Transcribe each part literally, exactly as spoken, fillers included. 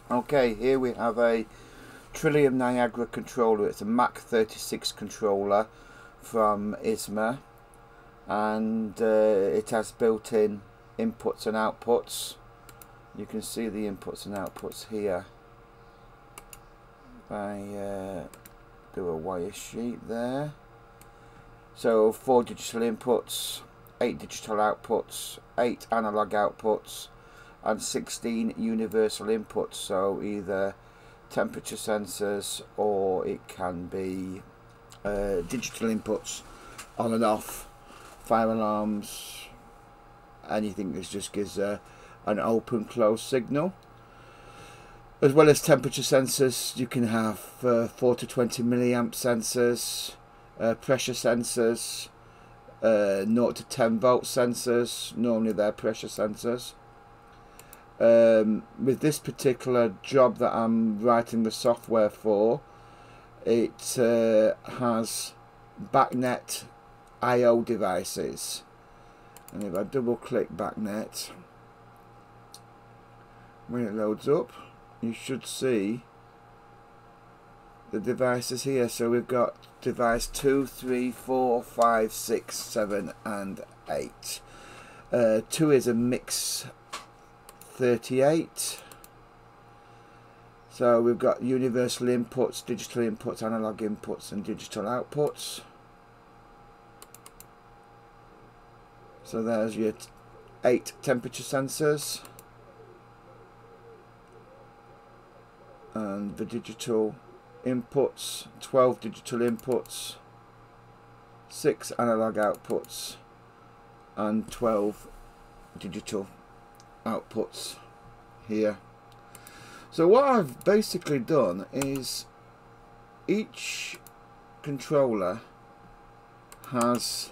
Okay, here we have a Tridium Niagara controller. It's a M A C thirty-six controller from I S M A, and uh, it has built-in inputs and outputs. You can see the inputs and outputs here. If I uh, do a wire sheet there. So four digital inputs, eight digital outputs, eight analog outputs, and sixteen universal inputs. So either temperature sensors, or it can be uh, digital inputs, on and off, fire alarms, anything that just gives a, an open close signal. As well as temperature sensors, you can have uh, four to twenty milliamp sensors, uh, pressure sensors, uh, zero to ten volt sensors. Normally they're pressure sensors. Um, with this particular job that I'm writing the software for, it uh, has backnet I O devices, and if I double click backnet, when it loads up, you should see the devices here. So we've got device two, three, four, five, six, seven and eight. Uh, two is a mix thirty-eight. So we've got universal inputs, digital inputs, analog inputs and digital outputs. So there's your eight temperature sensors and the digital inputs, twelve digital inputs, six analog outputs and twelve digital outputs here. So what I've basically done is each controller has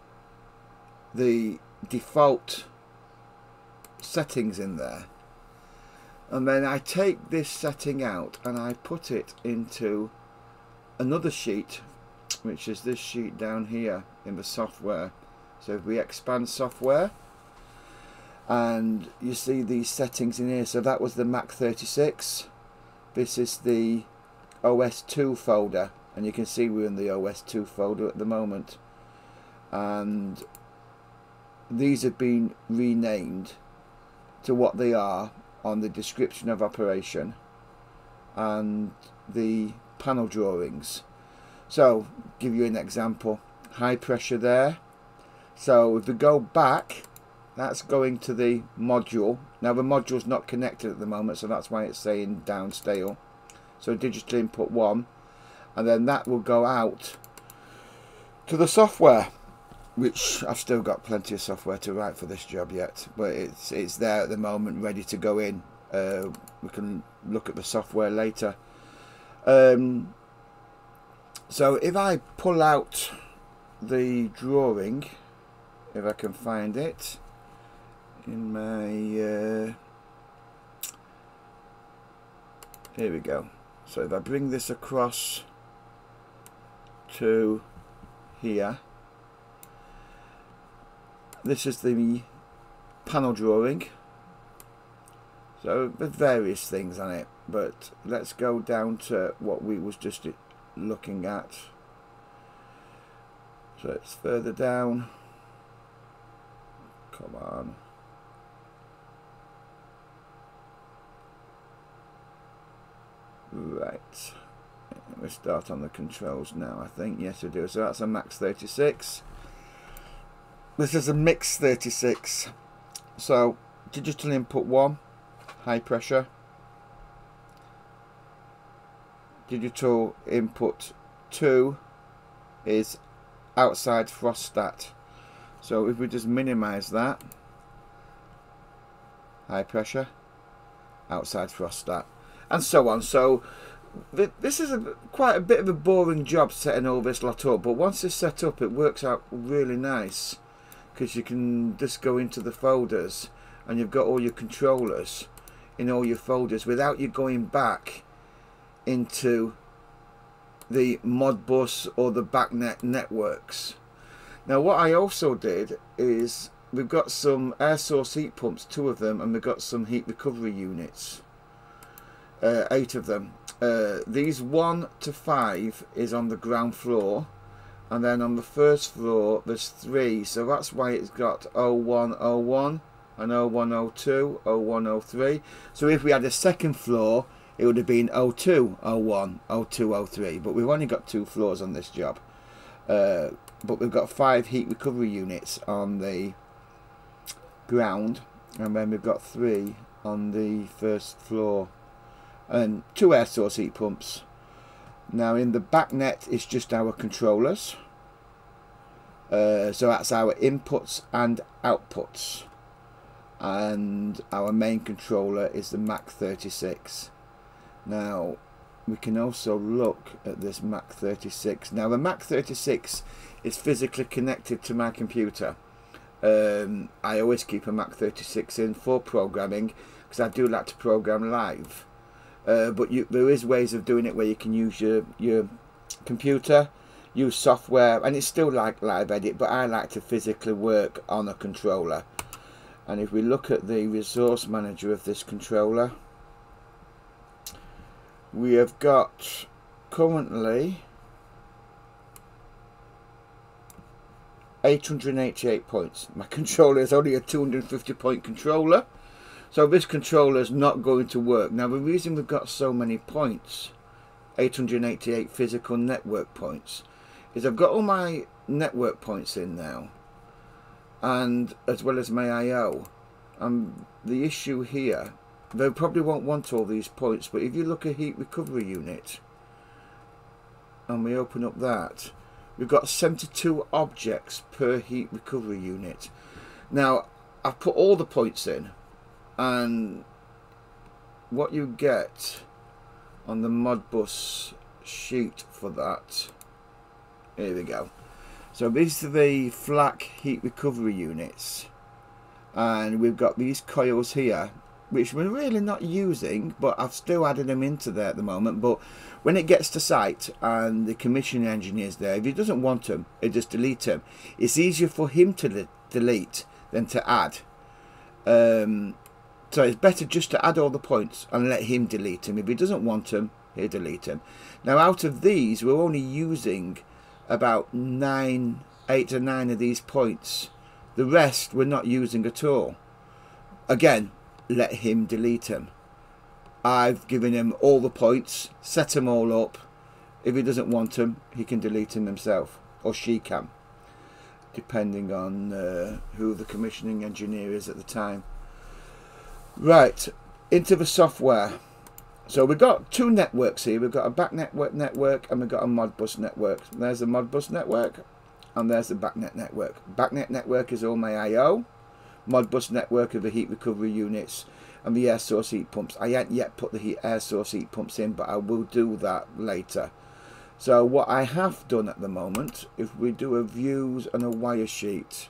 the default settings in there, and then I take this setting out and I put it into another sheet, which is this sheet down here in the software. So if we expand software, and you see these settings in here. So that was the M A C thirty-six. This is the O S two folder, and you can see we're in the O S two folder at the moment, and these have been renamed to what they are on the description of operation and the panel drawings. So give you an example, high pressure there. So if we go back, that's going to the module. Now the module's not connected at the moment, so that's why it's saying down stale. So digital input one, and then that will go out to the software, which I've still got plenty of software to write for this job yet, but it's it's there at the moment, ready to go in. Uh, we can look at the software later. Um, so if I pull out the drawing, if I can find it in my uh, here we go. So if I bring this across to here, this is the panel drawing. So there's various things on it, but let's go down to what we was just looking at. So it's further down. Come on. Right. We start on the controls now, I think. Yes, we do. So that's a M A C thirty-six. This is a mix thirty-six. So digital input one, high pressure. Digital input two is outside thermostat. So if we just minimize that, high pressure, outside thermostat, and so on. So th this is a, quite a bit of a boring job setting all this lot up, but once it's set up, it works out really nice, because you can just go into the folders and you've got all your controllers in all your folders without you going back into the Modbus or the backnet networks. Now what I also did is we've got some air source heat pumps, two of them, and we've got some heat recovery units. uh, eight of them. Uh, these one to five is on the ground floor, and then on the first floor there's three, so that's why it's got oh one oh one and oh one oh two, oh one oh three. So if we had a second floor, it would have been oh two oh one, oh two oh three, but we've only got two floors on this job. Uh, but we've got five heat recovery units on the ground, and then we've got three on the first floor, and two air source heat pumps. Now in the back net is just our controllers, uh, so that's our inputs and outputs, and our main controller is the Mac thirty-six. Now we can also look at this Mac thirty-six. Now the Mac thirty-six is physically connected to my computer. um, I always keep a Mac thirty-six in for programming, because I do like to program live. Uh, but you, there is ways of doing it where you can use your your computer, use software, and it's still like live edit, but I like to physically work on a controller. And if we look at the resource manager of this controller, we have got currently eight hundred eighty-eight points. My controller is only a two hundred fifty point controller, so this controller is not going to work. Now the reason we've got so many points, eight hundred eighty-eight physical network points, is I've got all my network points in now, and as well as my I O. And the issue here, they probably won't want all these points, but if you look at heat recovery unit and we open up that, we've got seventy-two objects per heat recovery unit. Now I've put all the points in, and what you get on the Modbus sheet for that, here we go. So these are the flak heat recovery units, and we've got these coils here which we're really not using, but I've still added them into there at the moment. But when it gets to site and the commissioning engineer's there, if he doesn't want them, he just delete them. It's easier for him to delete than to add. Um, so it's better just to add all the points and let him delete them. If he doesn't want them, he'll delete them. Now out of these, we're only using about nine, eight or nine of these points. The rest we're not using at all. Again, let him delete them. I've given him all the points, set them all up. If he doesn't want them, he can delete them himself, or she can, depending on uh, who the commissioning engineer is at the time. Right, into the software. So we've got two networks here. We've got a back network network and we've got a Modbus network. There's the Modbus network and there's the backnet network. Backnet network is all my I O. Modbus network of the heat recovery units and the air source heat pumps. I haven't yet put the heat air source heat pumps in, but I will do that later. So what I have done at the moment, if we do a views and a wire sheet,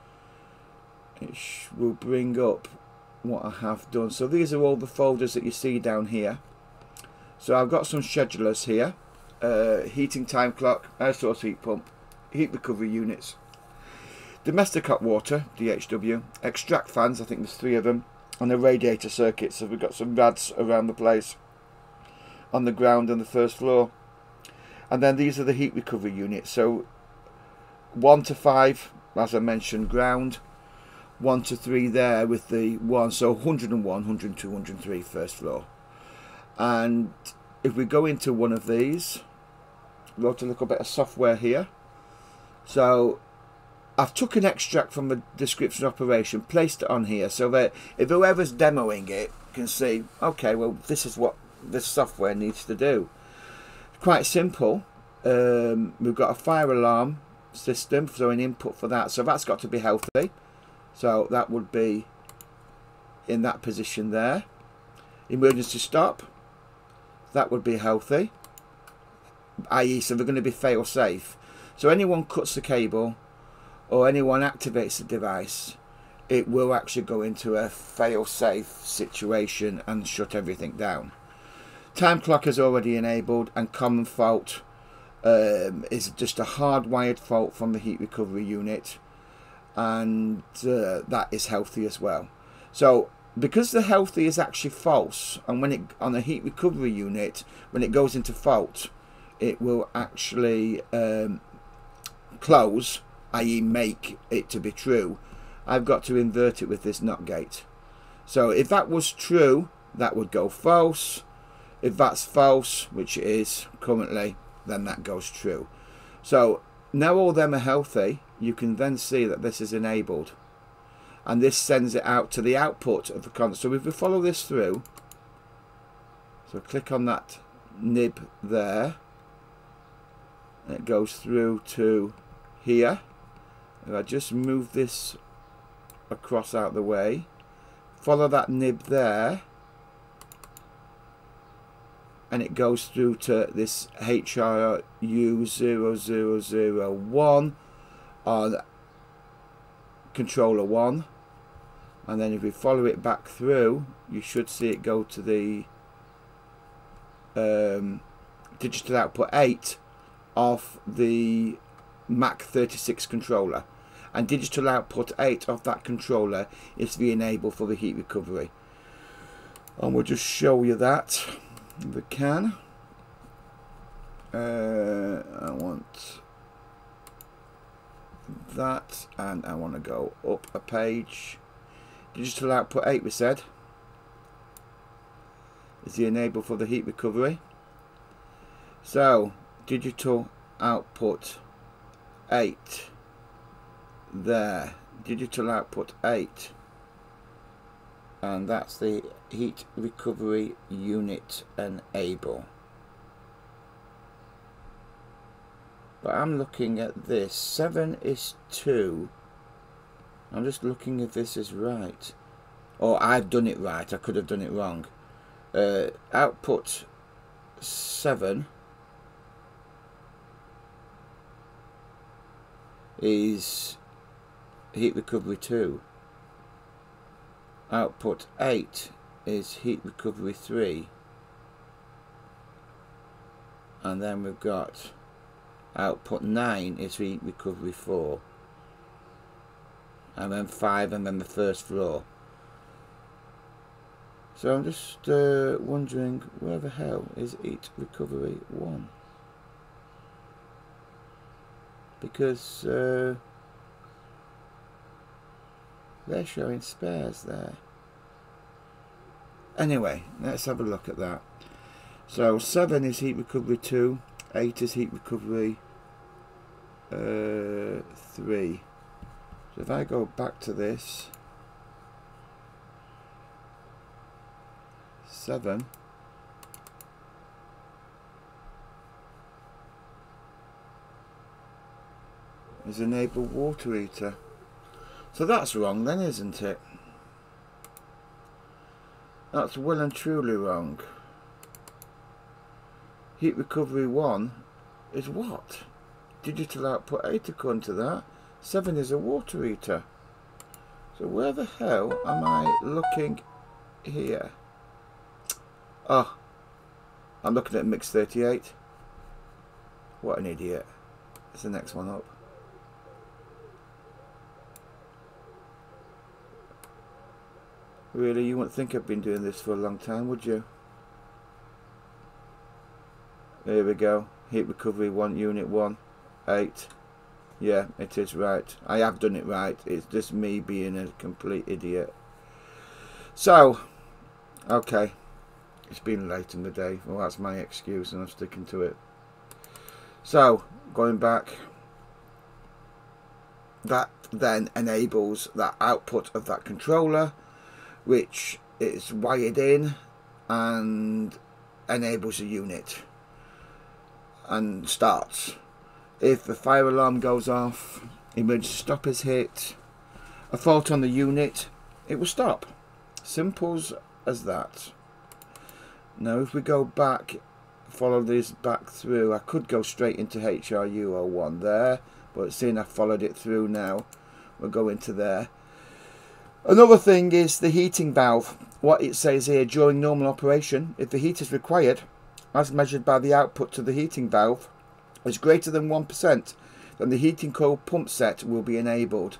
it will bring up what I have done. So these are all the folders that you see down here. So I've got some schedulers here, uh, heating time clock, air source heat pump, heat recovery units, domestic hot water, D H W, extract fans, I think there's three of them, and a radiator circuit. So we've got some rads around the place on the ground and the first floor. And then these are the heat recovery units. So one to five, as I mentioned, ground, one to three there with the one, so one hundred and one, one hundred and two, one hundred and three first floor. And if we go into one of these, we've got a little bit of software here. So I've took an extract from the description of operation, placed it on here, so that if whoever's demoing it can see, okay, well, this is what this software needs to do. Quite simple. Um, we've got a fire alarm system, so an input for that. So that's got to be healthy. So that would be in that position there. Emergency stop. That would be healthy. that is, so they're going to be fail safe. So anyone cuts the cable or anyone activates the device, it will actually go into a fail safe situation and shut everything down. Time clock is already enabled, and common fault um, is just a hardwired fault from the heat recovery unit, and uh, that is healthy as well. So because the healthy is actually false, and when it on a heat recovery unit, when it goes into fault, it will actually um, close, that is make it to be true. I've got to invert it with this NOT gate. So if that was true, that would go false. If that's false, which it is currently, then that goes true. So now all them are healthy, you can then see that this is enabled. And this sends it out to the output of the console. So if we follow this through, so click on that nib there, and it goes through to here. If I just move this across out the way, follow that nib there, and it goes through to this H R U zero zero zero one on controller one, and then if we follow it back through, you should see it go to the um, digital output eight of the Mac thirty-six controller, and digital output eight of that controller is the enable for the heat recovery. And we'll just show you that if we can. uh, I want that, and I want to go up a page. Digital output eight, we said, is the enable for the heat recovery. So digital output eight there, digital output eight, and that's the heat recovery unit enable. But I'm looking at this, seven is two. I'm just looking if this is right, or I've done it right. I could have done it wrong. Uh, output seven is heat recovery two. Output eight is heat recovery three, and then we've got output nine is heat recovery four, and then five, and then the first floor. So I'm just uh, wondering, where the hell is heat recovery one? Because uh, they're showing spares there. Anyway, let's have a look at that. So seven is heat recovery two, eight is heat recovery uh, three. So if I go back to this, seven is enable water heater. So that's wrong then, isn't it? That's well and truly wrong. Heat recovery one is what? Digital output eight according to that. seven is a water heater. So where the hell am I looking here? Oh, I'm looking at mix thirty-eight. What an idiot. It's the next one up. Really, you wouldn't think I've been doing this for a long time, would you? There we go. Heat recovery one, unit one, eight. Yeah, it is right. I have done it right. It's just me being a complete idiot. So, okay. It's been late in the day. Well, that's my excuse, and I'm sticking to it. So, going back, that then enables that output of that controller, which is wired in and enables a unit and starts. If the fire alarm goes off, emergency stop is hit, a fault on the unit, it will stop. Simple as that. Now if we go back, follow this back through, I could go straight into H R U zero one there, but seeing I followed it through now, we'll go into there. Another thing is the heating valve. What it says here, during normal operation, if the heat is required, as measured by the output to the heating valve, is greater than one percent, then the heating coil pump set will be enabled.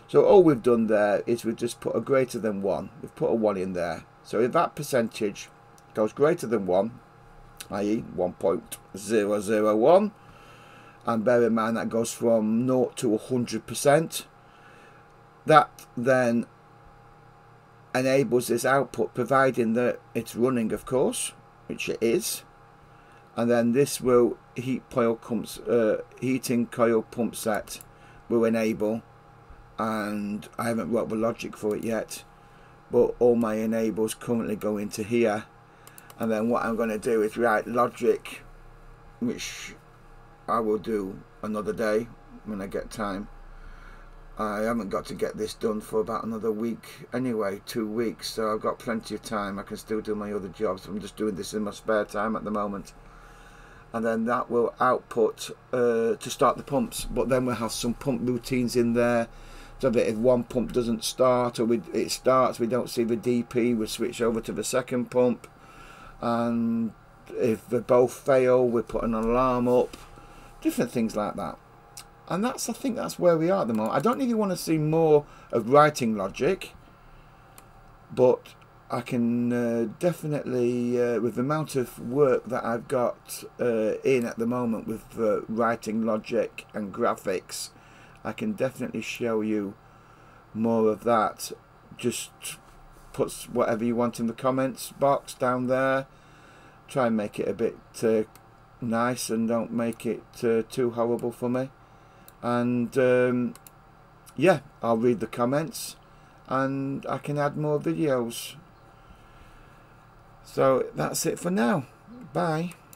So all we've done there is we've just put a greater than one. We've put a one in there. So if that percentage goes greater than one, that is one point zero zero one, and bear in mind that goes from zero to one hundred percent, that then enables this output, providing that it's running, of course, which it is. And then this will heat coil pumps, uh, heating coil pump set will enable, and I haven't wrote the logic for it yet, but all my enables currently go into here. And then what I'm going to do is write logic, which I will do another day when I get time. I haven't got to get this done for about another week anyway, two weeks, so I've got plenty of time. I can still do my other jobs. I'm just doing this in my spare time at the moment. And then that will output uh, to start the pumps, but then we'll have some pump routines in there, so that if one pump doesn't start, or we, it starts, we don't see the D P, we'll switch over to the second pump, and if they both fail, we put an alarm up, different things like that. And that's, I think that's where we are at the moment. I don't really want to see more of writing logic, but I can uh, definitely, uh, with the amount of work that I've got uh, in at the moment with uh, writing logic and graphics, I can definitely show you more of that. Just put whatever you want in the comments box down there. Try and make it a bit uh, nice, and don't make it uh, too horrible for me. And um, yeah, I'll read the comments and I can add more videos. So that's it for now. Bye.